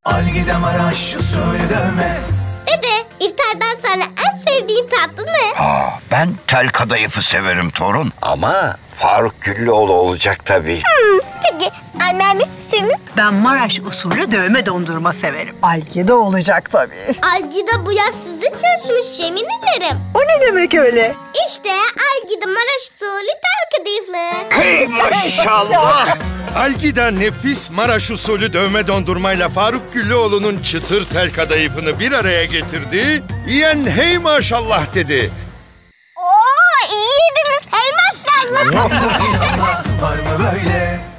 Algida Maraş usulü dövme. Dede, iftardan sonra en sevdiğin tatlı ne? Ben tel kadayıfı severim torun. Ama Faruk Güllüoğlu olacak tabii. Peki, anneanne senin? Ben Maraş usulü dövme dondurma severim. Algida olacak tabii. Algida bu yaz sizde çalışmış, yemin ederim. O ne demek öyle? İşte Algida Maraş usulü tel kadayıflı. Hey maşallah! Algida nefis Maraş usulü dövme dondurmayla Faruk Güllüoğlu'nun çıtır tel kadayıfını bir araya getirdi. Yiyen hey maşallah dedi. Oo, iyi yediniz. Hey maşallah. Var mı böyle?